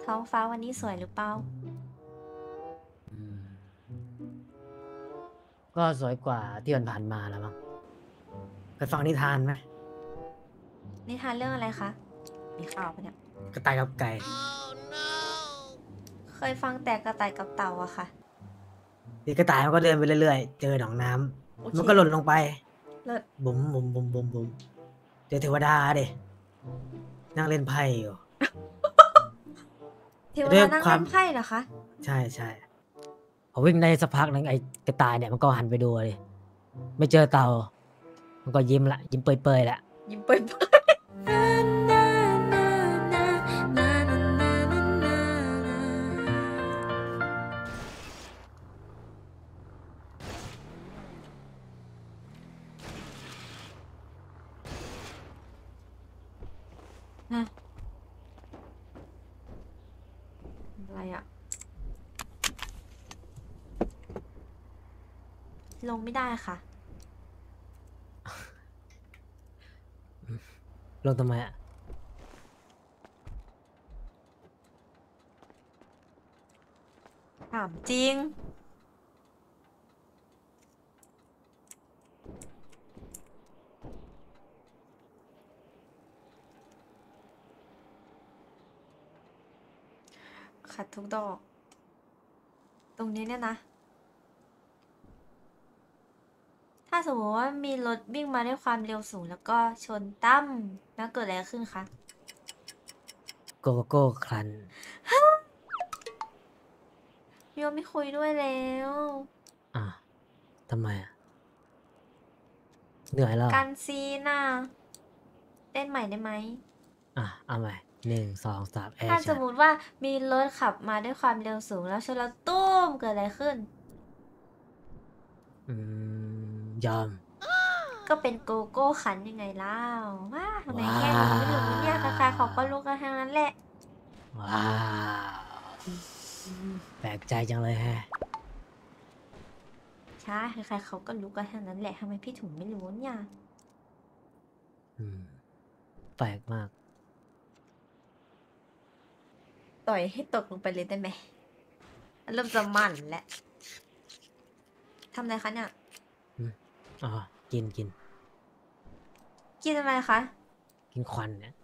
ท้องฟ้าวันนี้สวยหรือเปล่าอืมก็สวยกว่าที่ผ่านๆมาแล้วมั้งไปฟังนิทานไหมนิทานเรื่องอะไรคะมีข่าวปะเนี่ยกระต่ายกับไก่เคยฟังแต่กระต่ายกับเต่าอะค่ะที่กระต่ายมันก็เดินไปเรื่อยๆเจอหนองน้โอำเคมันก็หล่นลงไปเลิศบุ๋มบุ๋มบุ๋มบุ๋มบุ๋มเจอเทวดาเด็นั่งเล่นไพ่อยู่เทวแต่ด้วยความดานั่งเล่นไพ่เหรอคะใช่ใช่พอวิ่งได้สักพักหนึ่งไอ้กระต่ายเนี่ยมันก็หันไปดูเลยไม่เจอเต่ามันก็ยิ้มละยิ้มเปื่อยๆละยิ้มเปิดฮะอะไรอะลงไม่ได้ค่ะลงทำไมอ่ะถามจริงขัดทุกดอกตรงนี้เนี่ยนะถ้าสมมติว่ามีรถวิ่งมาด้วยความเร็วสูงแล้วก็ชนตั้มแล้วเกิดอะไรขึ้นคะโกโก้คลันพี่ว่าไม่คุยด้วยแล้วอ่ะทำไมอ่ะเหนื่อยแล้วเหรอกันซีน่ะเต้นใหม่ได้ไหมเอาใหม่1 2 3แอถ้าคชั่นสมมติว่ามีรถขับมาด้วยความเร็วสูงแล้วชนแล้วตุ้มเกิดอะไรขึ้นอืยอมก็เป็นโกโก้ขันยังไงเล่าว้าทำไมว้าแค่รู้ไม่รู้เนี่ยใครๆเขาก็รู้กันทั้งนั้นแหละว้าวแปลกใจจังเลยแฮะใช่ใครๆเขาก็รู้กันทั้งนั้นแหละทำไมพี่ถุงไม่รู้เนี่ยอืมแปลกมากต่อยให้ตกลงไปเลยได้ไหมเริ่มจะมันแล้วทำอะไรคะเนี่ยอืมอ๋อกินกินกินอะไรคะกินควันเนี่ย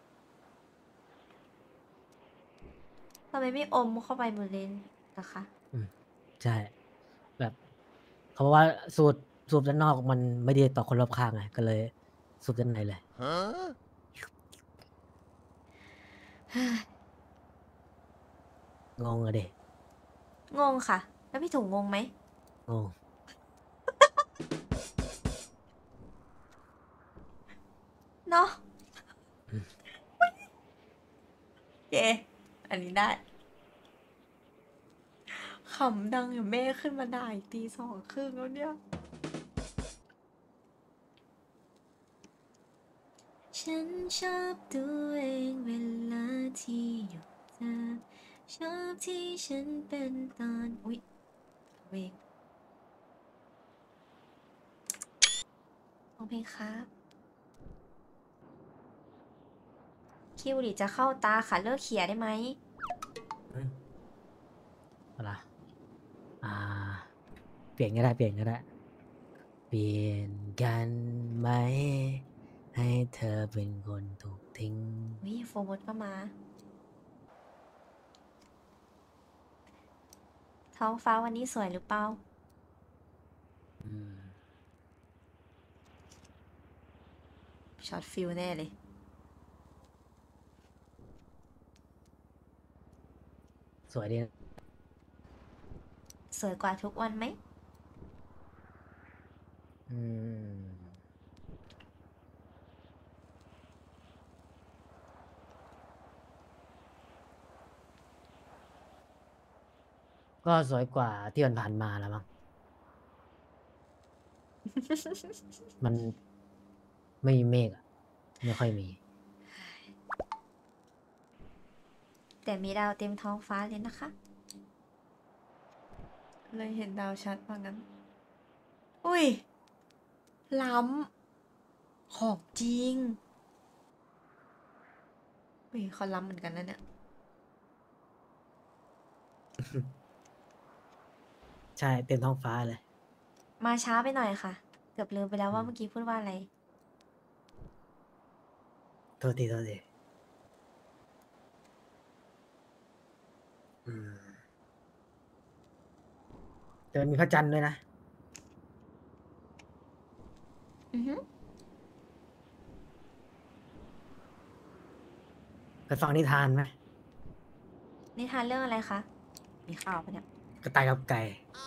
ทำไมไม่อมเข้าไปบนเลนนะคะอืมใช่แบบเขาบอกว่าสูบด้านนอกมันไม่ดีต่อคนรอบข้างไงก็เลยสูบด้านในเลยงงอะเด็งงค่ะแล้วพี่ถุงงงไหมงงเนาะอืมเยอันนี้ได้ ขำดังอยู่แม่ขึ้นมาด่าอีกตี 2 ครึ่งแล้วเนี่ย ฉันชอบตัวเองเวลาที่อยู่เธอชอบที่ฉันเป็นตอนอุ๊ยเวกร้องเพลงครับคิวดิจะเข้าตาค่ะเลิกเขียได้ไหมอืมอะไรอ่าเปลี่ยนก็ได้เปลี่ยนก็ได้เปลี่ยนกันไหมให้เธอเป็นคนถูกทิ้งวิโฟร์มดก็มาท้องฟ้าวันนี้สวยหรือเปล่าอืมช็อตฟิลแน่เลยสวยดีนะสวยกว่าทุกวันไหมอืมก็สวยกว่าที่ผ่านๆมาแล้วมั้งมันไม่มีเมฆอะไม่ค่อยมีแต่มีดาวเต็มท้องฟ้าเลยนะคะเลยเห็นดาวชัดว่างั้นอุ้ยล้ำของจริงอุ้ยเขาล้ำเหมือนกันนะเนี่ยใช่เต็มท้องฟ้าเลยมาช้าไปหน่อยค่ะ เกือบลืมไปแล้วว่าเมื่อกี้พูดว่าอะไรโทษทีโทษทีอืมแต่มันมีพระจันทร์ด้วยนะอือฮึเคยฟังนิทานไหมนิทานเรื่องอะไรคะ มีข่าวปะเนี่ยกระต่ายกับไก่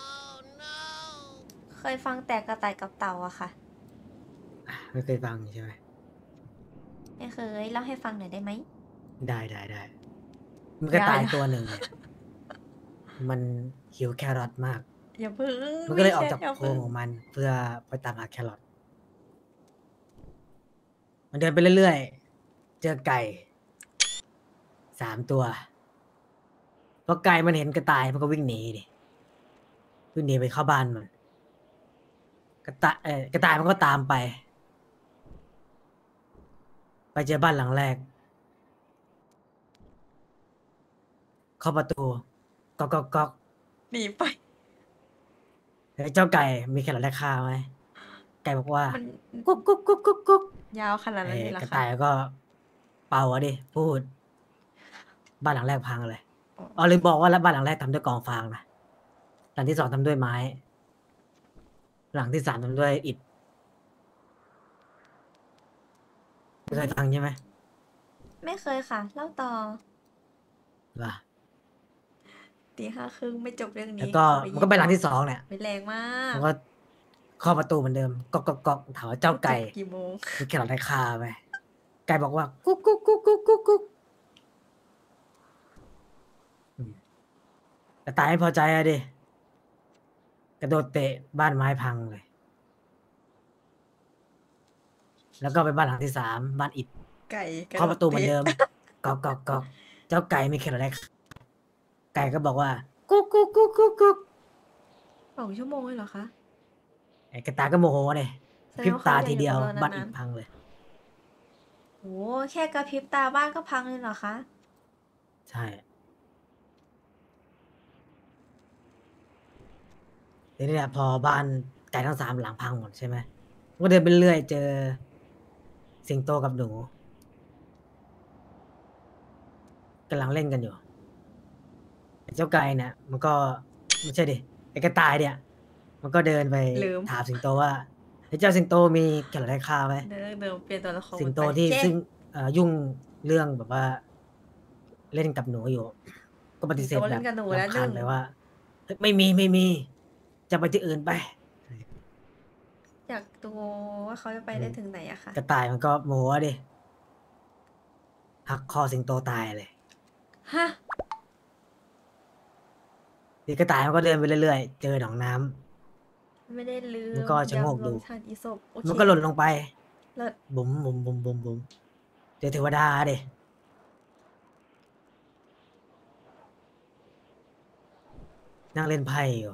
เคยฟังแต่กระต่ายกับเต่าอะค่ะไม่เคยฟังใช่ไหมไม่เคยเล่าให้ฟังหน่อยได้ไหมได้ได้ได้มันกระต่ายได้ตัวหนึ่งเนี่ย มันหิวแครอทมากอย่าพึ่งมันก็เลยออกพี่จากอย่าโพรพึ่งงของมันเพื่อไปตามหาแครอท มันเดินไปเรื่อยๆ เจอไก่3 ตัวพอไก่มันเห็นกระต่ายมันก็วิ่งหนีดิวิ่งหนีไปเข้าบ้านมัน กระต่ายมันก็ตามไป ไปเจอบ้านหลังแรก เข้าประตูก๊อกก๊อกก๊อกหนีไปเฮ้ยเจ้าไก่มีแครอทแลกข้าวไหม ไก่บอกว่ามันกุ๊กกุ๊กกุ๊กกุ๊กกุ๊กยาวขนาดนั้นเลยเหรกอระคะต่ายก็เป่าอะดิพูด บ้านหลังแรกพังเลย อ๋อลืมบอกว่าแล้วบ้านหลังแรกทำด้วยกองฟางนะหลังที่ 2ทำด้วยไม้ หลังที่ 3ทำด้วยอิฐไม่เคยฟังใช่ไหมไม่เคยค่ะ เล่าต่อล่ะ 5:30ไม่จบเรื่องแล้วนี้ก็ขอไปมันก็ไปหลังยิที่ 2เนี่ยไปแรงมากมันก็เคาะประตูเหมือนเดิมก๊อกก๊อกก๊อกถามว่าเจ้าไก่จบกี่โมงมีแครอทแลกข้าวไหม ไก่บอกว่ากุ๊กกุ๊กกุ๊กกุ๊กกุ๊กกุ๊กกระต่ายไม่พอใจอะดิกระโดดเตะบ้านไม้พังเลย แล้วก็ไปบ้านหลังที่ 3บ้านอิฐไก่กเคาะประตูเหมือนโเดิมก๊อกก๊อกก๊อกเจ้าไก่มีแครอทแลกข้าวไก่ก็บอกว่ากุ๊กกุ๊กกุ๊กกุ๊กกุ๊ก 2 ชั่วโมงเลยเหรอคะไอ้กระต่ายก็โมโหเลยแสดงพริบว่าตาเขาทีเดียวอยู่กับเรานานๆบ้านอิฐพังเลยโหแค่กระพริบตาบ้านก็พังเลยเหรอคะใช่ทีนี้เนี่ยพอบ้านไก่ทั้ง 3 หลังพังหมดใช่ไหมมันก็เดินไปเรื่อยเจอ สิงโตกับหนูกำลังเล่นกันอยู่ไอ้เจ้าไก่เนี่ย มันก็ไม่ใช่ดิไอ้กระต่ายเนี่ย มันก็เดินไปลืมถามสิงโตว่าไอ้เจ้าสิงโตมีแครอทแลกข้าวไหมเดิมเปลี่ยนตัวละครสิงโตไปที่เจ๊ซึ่งยุ่งเรื่องแบบว่า เล่นกับหนูอยู่ ก็ปฏิเสธสิงโตแบเล่บนกับหนูแล้วรำคาญหนึ่งไปว่าเฮ้ยไม่มีจะไปที่อื่นไปอยากดูว่าเขาจะไปได้ถึงไหนอะค่ะกระต่ายมันก็โมโหดิหักคอสิงโตตายเลยฮะทีกระต่ายมันก็เดินไปเรื่อยๆเจอหนองน้ำไม่ได้ลืมมันก็ชะโงกดูยำรวมชาติอีสปโอเคมันก็หล่นลงไปเลิศบุ๋มบุ๋มบุ๋มบุ๋มบุ๋มเจอเทวดาดินั่งเล่นไพ่อยู่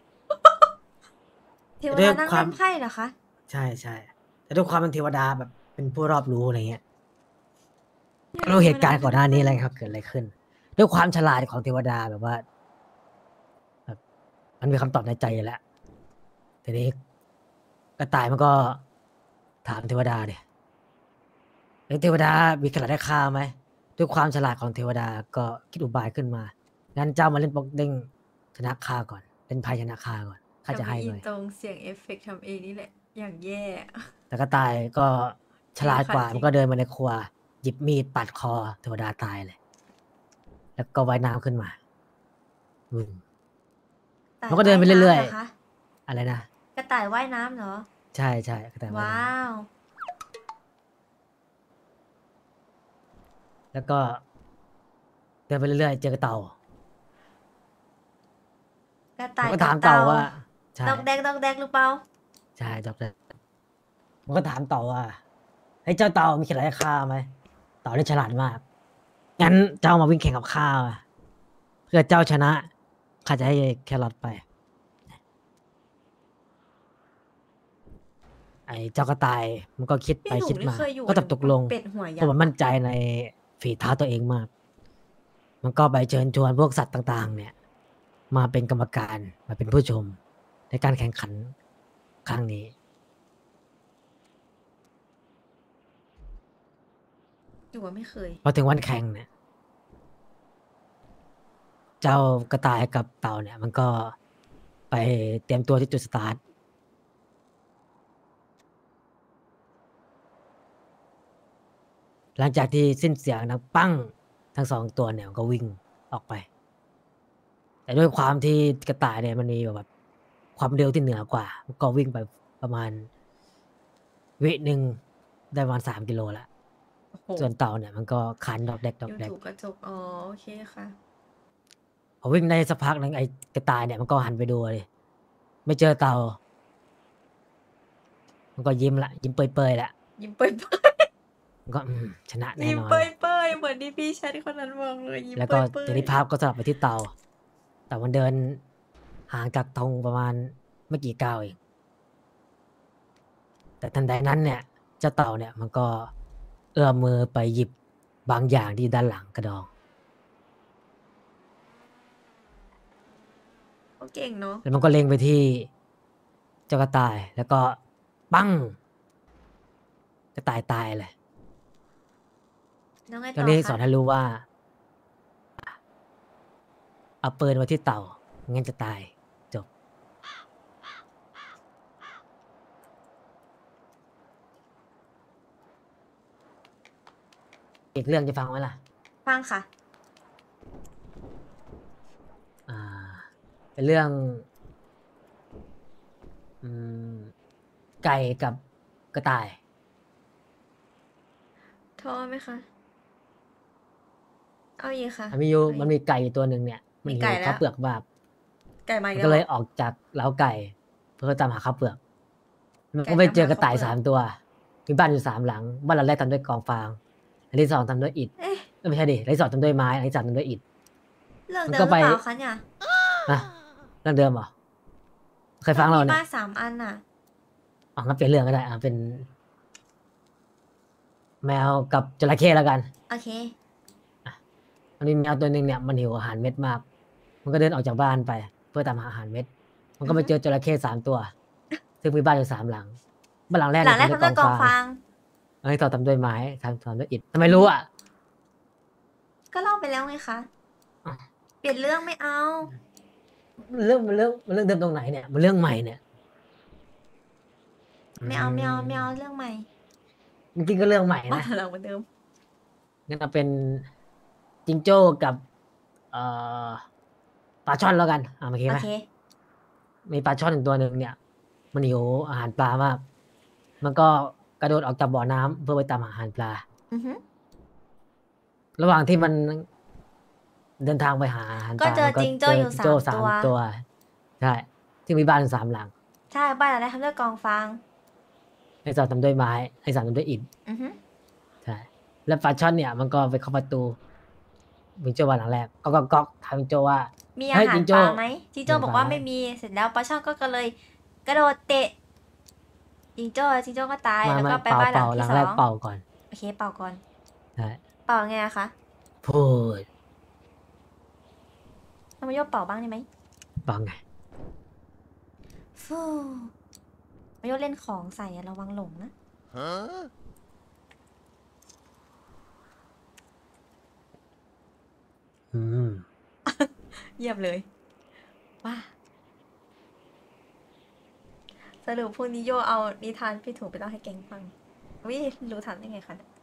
เทวด้วดาย นั่งควาเล่มนไพ่เหรอคะใช่ใช่แต่ด้วยความเป็นเทวดาแบบเป็นผู้รอบรู้อะไรเงี้ยรู้เหตุการณ์ก่อนหน้านี้อะไรครับ เกิดอะไรขึ้น ด้วยความฉลาดของเทวดาแบบว่าแบบมันมีคำตอบในใจอยู่แล้วทีนี้กระต่ายมันก็ถามเทวดาเนี่ยเทวดามีแครอทแลกข้าวไหมด้วยความฉลาดของเทวดาก็คิดอุบายขึ้นมางั้นเจ้ามาเล่นโป๊กเด้งชนะข้าก่อนเล่นไพ่ชนะข้าก่อนข้าจะให้ทำหอิน่นอยตรงเสียงเอฟเฟกต์ทำเองนี่แหละ อย่างแย่แต่กระต่ายก็ฉลาดกว่าจริงมันก็เดินมาในครัว หยิบมีดปัดคอเทวดาตายเลย แล้วก็ว่ายน้ำขึ้นมาอืมต่ายมันก็เดินไปเรื่อยๆว่ายน้ำหคะอะไรนะกระต่ายว่ายน้ำเหรอใช่ใช่กระต่ายว่ายว้าน้วำแล้วก็ เดินไปเรื่อยๆเจอกระเต่ากระต่ายมันก็กับถามเต่าว่าใช่ดอกแดกหรือเปล่าใช่จบเลยมันก็ถามเต่าว่าเฮ้ยเจ้าเต่ามีแครอทให้ข้าไหมเต่านี่ฉลาดมากงั้นเจ้ามาวิ่งแข่งกับข้ามาเพื่อเจ้าชนะข้าจะให้แครอทไป ไอ้เจ้ากระต่ายมันก็คิดพี่ไปหนูคิดนี่มาเคยอยู่ก็ตกลงเป็ดหัวเพยัราะกมันษ์มั่นใจในฝีเท้าตัวเองมาก มันก็ไปเชิญชวนพวกสัตว์ต่างๆ เนี่ยมาเป็นกรรมการมาเป็นผู้ชมในการแข่งขันครั้งนี้อยู่ว่าไม่เคยพอถึงวันแข่งเนี่ย เจ้ากระต่ายกับเต่าเนี่ย มันก็ไปเตรียมตัวที่จุดสตาร์ท หลังจากที่สิ้นเสียงดังปั้งทั้งสองตัวเนี่ยมันก็วิ่งออกไป แต่ด้วยความที่กระต่ายเนี่ยมันมีแบบความเร็วที่เหนือกว่ามันก็วิ่งไปประมาณวิหนึ่งได้ประมาณ3 กิโลแล้วโอ้โหส่วนเต่าเนี่ยมันก็คันดอกแดกดอกยูแดกถูกกระจก อ๋อ โอเคค่ะพอวิ่งได้สักพักหนึ่งไอ้กระต่ายเนี่ยมันก็หันไปดูเลยไม่เจอเต่า มันก็ยิ้มละยิ้มเปยๆละยิ้มเปื่อยมันก็ชนะๆแน่ยิ้มนอนเปื่เลยอยๆเหมือนที่พี่แชทคนนั้นบอกเลย ยิ้มแล้วเปื่ก็อยทีนี้ภาพก็สลับไปที่เต่าแต่มันเดินห่างจากธงประมาณไม่กี่ก้าวเองแต่ทันใดนั้นเนี่ยเจ้าเต่าเนี่ยมันก็เอื้อมมือไปหยิบบางอย่างที่ด้านหลังกระดองๆเขาเก่งเนาะแล้วมันก็เล็งไปที่เจ้ากระต่าย แล้วก็ปั้งกระต่ายตายเลยแล้วไงตต่อนอนี้สอคะนให้รู้ว่า เอาปืนไว้ที่เต่างั้นจะตายจบ อีกเรื่องจะฟังไหมล่ะฟังค่ะอ่า เป็นเรื่อง อืม ไก่กับกระต่ายท้อไหมคะ เอาอีกค่ะมันมีอยู่เอาอีกมันมีไก่อยู่ตัวหนึ่งเนี่ย มันมีหิไก่วแล้ข้าว วเปลือกมากไก่มามัอีนกก็แล้วเลเหรยอออกจากเล้าไก่ เพื่อตามหาข้าวเปลือก มันไก่ก็ไปตามเจอหากระข้าวต่ายเปลือก 3 ตัว มีบ้านอยู่ 3 หลัง บ้านหลังแรกทำด้วยกองฟาง อันที่ 2 ทำด้วยอิฐเอ๊ะเอ๊ย ไม่ใช่ดิ อันที่ 2 ทำด้วยไม้ อันที่ 3 ทำด้วยอิฐเรื่องมันเดิก็มหไปรือเปล่าคะเนี่ยฮะ เรื่องเดิมเหรอ? เคยก็ฟังเปมีล่าเนี่บ้าย น 3 อันน่ะอ๋อ งั้นเปลี่ยนเรื่องก็ได้ เป็น แมวกับจระเข้แล้วกันโอเคมันมีแมวตัวหนึ่งเนี่ย มันหิวอาหารเม็ดมาก มันก็เดินออกจากบ้านไป เพื่อตามหาอาหารเม็ด มันก็ไปอือฮึเจอจระเข้ 3 ตัว ซึ่งมีบ้านอยู่ 3 หลัง บ้านหลังแรกหเนลัี่งยแรกทำทำด้ด้ววย ยกกออง งฟาฟาง งอันที่ 2 ทำด้วยไม้ ทำด้วยอิฐ ทำไมรู้อะ? ก็เล่าไปแล้วไงคะอ้าวเปลี่ยนเรื่องไม่เอามันเรื่องเดิมตรงไหนเนี่ย มันเรื่องใหม่เนี่ยไม่เอา ไม่เอา ไม่เอา เรื่องใหม่จริง ๆ ก็เรื่องใหม่บ้านะน หลังเหมือนเดิมงั้นเอาเป็นจิงโจ้กับ เอ่อ ปลาช่อนแล้วกัน โอเคโอไหม? เคมีปลาช่อนตัวหนึ่งเนี่ย มันหิวอาหารปลามาก มันก็กระโดดออกจากบ่อน้ำเพื่อไปตามหาอาหารปลาอือฮึระหว่างที่มันเดินทางไปหาอาหารก็ปลาเจอมันก็จิงโจ้เจออยู่จิงโจ้ 3 ตัว 3 ตัว ใช่ ซึ่งมีบ้านอยู่ 3 หลังใช่ บ้านหลังแรกทำด้วยกองฟางอันที่ 2 ทำด้วยไม้ อันที่ 3 ทำด้วยอิฐอือฮึใช่ แล้วปลาช่อนเนี่ย มันก็ไปเคาะประตูจิงโจ้บ้านหลังแรก ก๊อก ๆ ๆ ถามจิงโจ้ว่ามีเฮ้อาย หาจิรง ปโจ้ลาไหม? จิงโจ้มีบอกปลาว่าไหม? ไม่มี เสร็จแล้วปลาช่อนก็เลยกระโดดเตะ จิงโจ้ก็ตาย แล้วไม่ก็ไปๆบ้านหเปลัล่างๆ หทีลั่ งสแรอก งเป่าก่อนโอเค เป่าก่อนใช่เป่ายังไงอะคะ? พูดให้มาโย่เป่าบ้างได้ไหม? เป่าไง? ฟู่ มาโย่เล่นของใส่อะ ระวังหลงนะอืมเยี่ยมเลย ว้า สรุปพรุ่งนี้โย่เอานิทานพี่ถูไปเล่าให้แก๊งฟัง อุ๊ย รู้ทันได้ไงคะเนี่ย?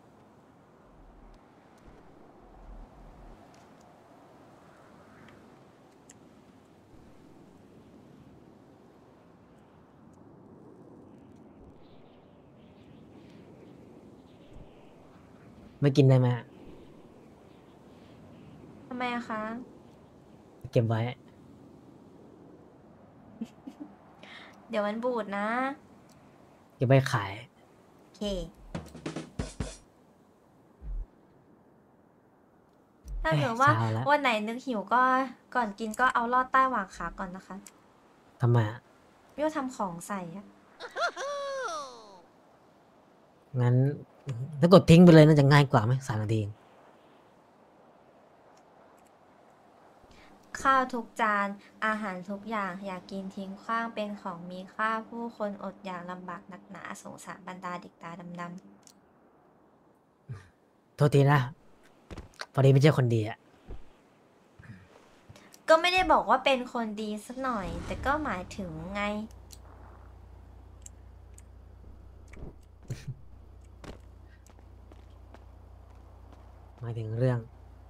ไม่กินได้ไหมอะ? ทำไมอะคะ? เก็บไว้เดี๋ยวมันบูดนะเก็บไว้ขายโอเค ถ้าเกิดว่าเช้าแล้ววันไหนนึกหิวก็ ก่อนกินก็เอาลอดใต้หว่างขาก่อนนะคะทำไมอะ? โย่ทำของใส่อะงั้น ถ้ากดทิ้งไปเลยน่าจะง่ายกว่าไหม? 3 นาทีเองขข้าวทุกจานอาหารทุกอย่างอยากกินทิ้งขว้างเป็นของมีค่าผู้คนอดอยากลำบากหนักหนาสงสารบรรดาเด็กตาดำโทษทีนะพอดีไม่ใช่คนดีอะๆก็ไม่ได้บอกว่าเป็นคนดีสักหน่อย แต่ก็หมายถึงไงหมายถึงเรื่อง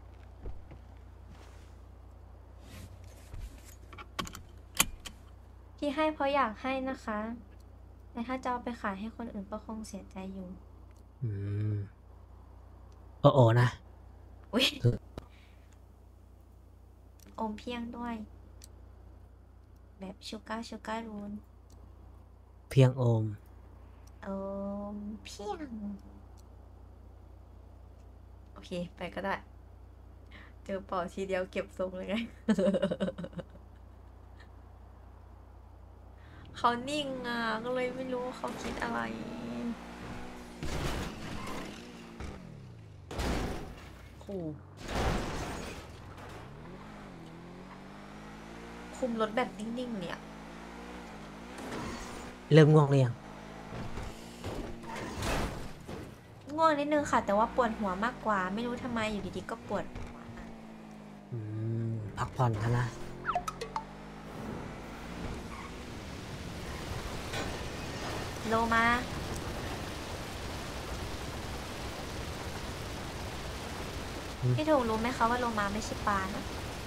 ที่ให้เพราะอยากให้นะคะ แต่ถ้าจะเอาไปขายให้คนอื่นก็คงเสียใจอยู่อืมโอ้โอนะอุ๊ยอมเพียงด้วย แบบชูการ์รูนเพียงโอมอมเพียง โอเค ไปก็ได้ เจอปอทีเดียวเก็บทรงเลยไง เขานิ่งอ่ะ ก็เลยไม่รู้ว่าเขาคิดอะไรโอ้คุมรถแบบนิ่งๆเนี่ยเริ่มง่วงหรือยังง่วงนิดนึงค่ะ แต่ว่าปวดหัวมากกว่า ไม่รู้ทำไมอยู่ดีๆก็ปวดหัวอืม พักผ่อนกันนะโลมา พี่ถูกรู้ไหมคะว่าโลมาไม่ใช่ปลานะ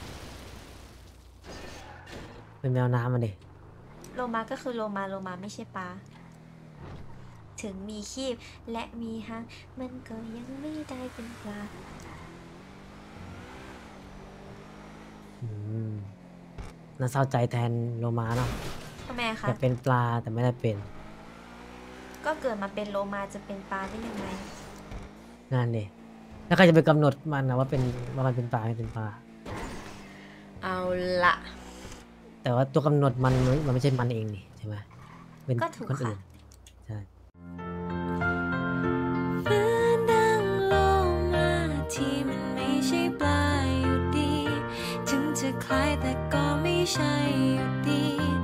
เป็นแมวน้ำมาดิโลมาก็คือโลมาไม่ใช่ปลา ถึงมีคีบและมีหางมันก็ยังไม่ได้เป็นปลาอืม น่าเศร้าใจแทนโลมาเนาะทำไมคะอยากเป็นปลาแต่ไม่ได้เป็นก็เกิดมาเป็นโลมาจะเป็นปลาได้ยังไงนั่นดิแล้วใครจะไปกำหนดมันนะว่ามันเป็นปลาไม่เป็นปลาเอาละแต่ว่าตัวกำหนดมันไม่ใช่มันเองนี่ใช่ไหมเป็นก็ถูกคนอื่ค่ะน ใช่เหมือนดังโลมาที่มันไม่ใช่ปลาอยู่ดี ถึงจะคล้ายแต่ก็ไม่ใช่อยู่ดี